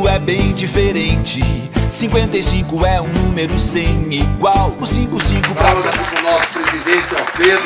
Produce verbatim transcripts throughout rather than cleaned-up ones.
é bem diferente. cinquenta e cinco é um número sem igual. O cinquenta e cinco pra... Estamos aqui com o nosso presidente Alfredo.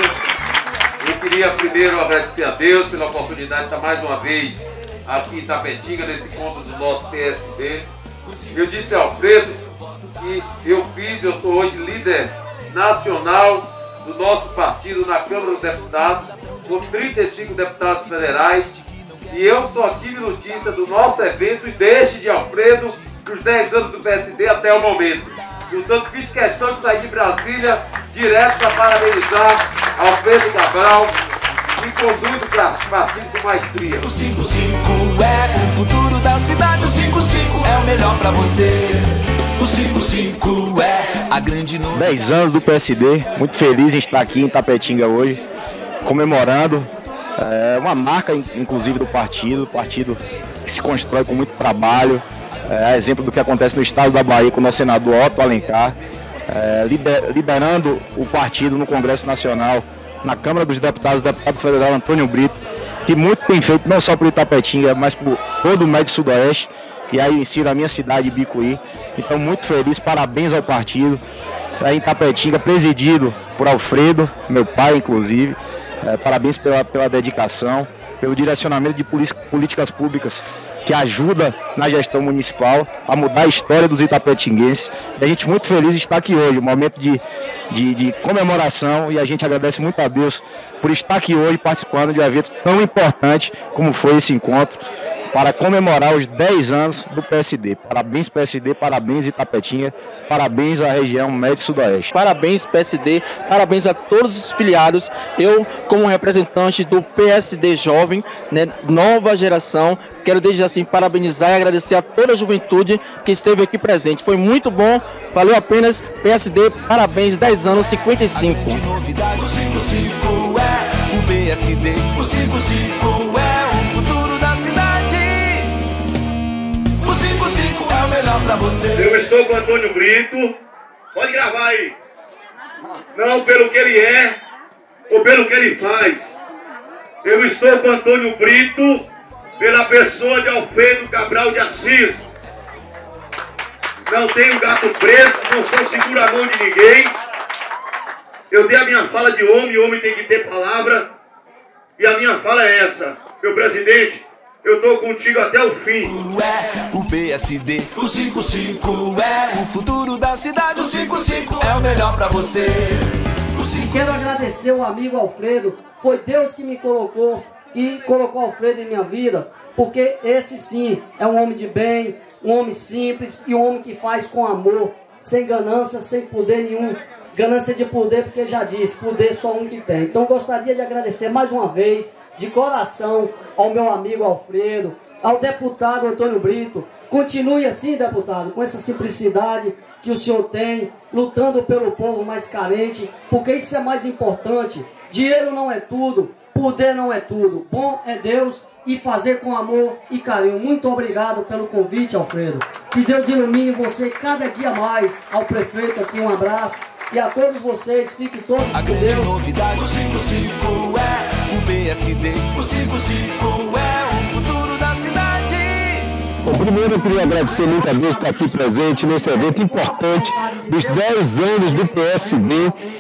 Eu queria primeiro agradecer a Deus pela oportunidade de estar mais uma vez aqui em Itapetinga, nesse encontro do nosso P S D. Eu disse a Alfredo que eu fiz, eu sou hoje líder nacional do nosso partido na Câmara dos Deputados, com trinta e cinco deputados federais, e eu só tive notícia do nosso evento e deste de Alfredo dos dez anos do P S D até o momento. Portanto, fiz questão de sair de Brasília direto para parabenizar Alfredo Cabral, que conduz o partido com maestria. O cinquenta e cinco é o futuro da cidade, o cinquenta e cinco é o melhor para você. O cinquenta e cinco é a grande novidade. dez anos do P S D, muito feliz em estar aqui em Itapetinga hoje, comemorando é, uma marca, inclusive, do partido, o partido que se constrói com muito trabalho, é, exemplo do que acontece no estado da Bahia com o nosso senador Otto Alencar, é, liber, liberando o partido no Congresso Nacional, na Câmara dos Deputados, o deputado federal Antônio Brito, que muito tem feito, não só por Itapetinga, mas por todo o Médio Sudoeste, e aí em si na minha cidade, Bicuí. Então, muito feliz, parabéns ao partido, aí em Itapetinga, presidido por Alfredo, meu pai, inclusive. É, parabéns pela, pela dedicação, pelo direcionamento de políticas públicas que ajuda na gestão municipal a mudar a história dos itapetinguenses. E a gente muito feliz de estar aqui hoje, um momento de, de, de comemoração, e a gente agradece muito a Deus por estar aqui hoje participando de um evento tão importante como foi esse encontro, para comemorar os dez anos do P S D. Parabéns P S D, parabéns Itapetinga, parabéns à região Médio Sudoeste. Parabéns P S D, parabéns a todos os filiados. Eu, como representante do P S D Jovem, né, nova geração, quero desde assim parabenizar e agradecer a toda a juventude que esteve aqui presente. Foi muito bom, valeu apenas. P S D, parabéns, dez anos, cinquenta e cinco. O cinquenta e cinco é o P S D, o cinquenta e cinco é o futuro da cidade. O cinquenta e cinco é o melhor pra você. Eu estou com o Antônio Brito, pode gravar aí. Não pelo que ele é ou pelo que ele faz. Eu estou com o Antônio Brito pela pessoa de Alfredo Cabral de Assis. Não tenho gato preso, não sou segura a mão de ninguém. Eu dei a minha fala de homem, homem tem que ter palavra. E a minha fala é essa: meu presidente, eu tô contigo até o fim. É o P S D, o cinquenta e cinco é o futuro da cidade, o cinquenta e cinco é o melhor pra você. E quero agradecer o amigo Alfredo, foi Deus que me colocou e colocou Alfredo em minha vida, porque esse sim é um homem de bem, um homem simples e um homem que faz com amor, sem ganância, sem poder nenhum. Ganância de poder, porque já disse, poder só um que tem. Então gostaria de agradecer mais uma vez, de coração, ao meu amigo Alfredo, ao deputado Antônio Brito. Continue assim, deputado, com essa simplicidade que o senhor tem, lutando pelo povo mais carente, porque isso é mais importante. Dinheiro não é tudo, poder não é tudo. Bom é Deus e fazer com amor e carinho. Muito obrigado pelo convite, Alfredo. Que Deus ilumine você cada dia mais. Ao prefeito aqui, um abraço. E a todos vocês, fiquem todos a com grande Deus. novidade, o cinquenta e cinco é o P S D, o cinquenta e cinco é o futuro da cidade. Bom, primeiro eu queria agradecer muito a Deus por estar aqui presente nesse evento importante dos dez anos do P S D,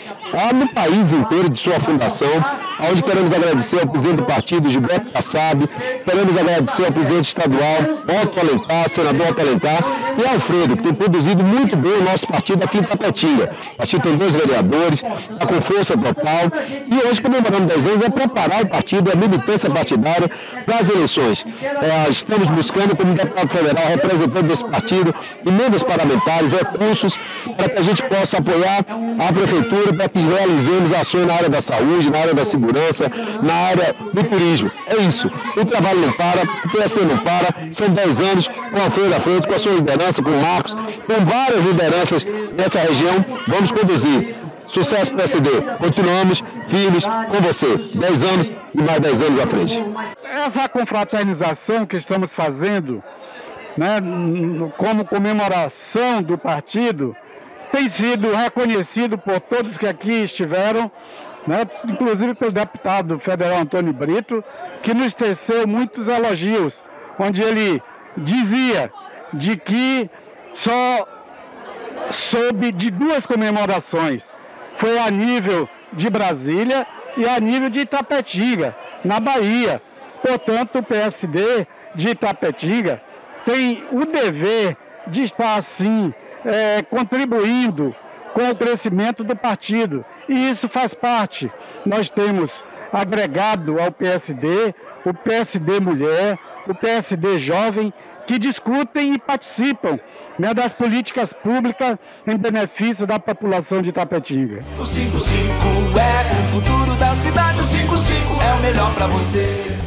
no país inteiro de sua fundação, onde queremos agradecer ao presidente do partido, Gilberto Kassab, queremos agradecer ao presidente estadual, Otto Alencar, senador Otto Alencar, e Alfredo, que tem produzido muito bem o nosso partido aqui em Itapetinga. O partido tem dois vereadores, está com força total, e hoje, comemorando dez anos, é preparar o partido, a militância partidária para as eleições. É, estamos buscando, como deputado federal, representante desse partido, emendas parlamentares, recursos, para que a gente possa apoiar a prefeitura, para que realizemos ações na área da saúde, na área da segurança, na área do turismo. É isso. O trabalho não para, o P S D não para, são dez anos com a Alfredo à frente, com a sua liderança, com o Marcos, com várias lideranças nessa região. Vamos conduzir. Sucesso P S D. Continuamos firmes com você. dez anos e mais dez anos à frente. Essa confraternização que estamos fazendo, né, como comemoração do partido, tem sido reconhecido por todos que aqui estiveram, né, inclusive pelo deputado federal Antônio Brito, que nos teceu muitos elogios, onde ele dizia de que só soube de duas comemorações. Foi a nível de Brasília e a nível de Itapetinga, na Bahia. Portanto, o P S D de Itapetinga tem o dever de estar, assim, é, contribuindo com o crescimento do partido. E isso faz parte. Nós temos agregado ao P S D, o P S D Mulher, o P S D Jovem, que discutem e participam, né, das políticas públicas em benefício da população de Itapetinga. O cinco cinco é o futuro da cidade, o cinco cinco é o melhor pra você.